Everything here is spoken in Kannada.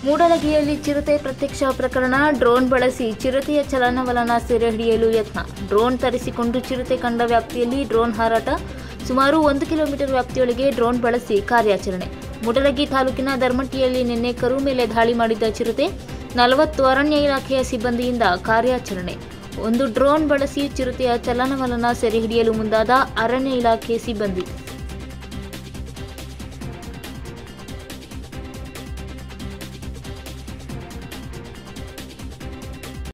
ಮೂಡಲಗಿಯಲ್ಲಿ ಚಿರತೆ ಪ್ರತ್ಯಕ್ಷ ಪ್ರಕರಣ. ಡ್ರೋನ್ ಬಳಸಿ ಚಿರತೆಯ ಚಲನವಲನ ಸೆರೆ ಹಿಡಿಯಲು ಯತ್ನ. ಡ್ರೋನ್ ತರಿಸಿಕೊಂಡು ಚಿರತೆ ಕಂಡ ವ್ಯಾಪ್ತಿಯಲ್ಲಿ ಡ್ರೋನ್ ಹಾರಾಟ. ಸುಮಾರು 1 ಕಿಲೋಮೀಟರ್ ವ್ಯಾಪ್ತಿಯೊಳಗೆ ಡ್ರೋನ್ ಬಳಸಿ ಕಾರ್ಯಾಚರಣೆ. ಮೂಡಲಗಿ ತಾಲೂಕಿನ ಧರ್ಮಟ್ಟಿಯಲ್ಲಿ ನಿನ್ನೆ ಕರು ಮೇಲೆ ದಾಳಿ ಮಾಡಿದ್ದ ಚಿರತೆ. 40 ಅರಣ್ಯ ಇಲಾಖೆಯ ಸಿಬ್ಬಂದಿಯಿಂದ ಕಾರ್ಯಾಚರಣೆ. ಒಂದು ಡ್ರೋನ್ ಬಳಸಿ ಚಿರತೆಯ ಚಲನವಲನ ಸೆರೆ ಹಿಡಿಯಲು ಮುಂದಾದ ಅರಣ್ಯ ಇಲಾಖೆ ಸಿಬ್ಬಂದಿ.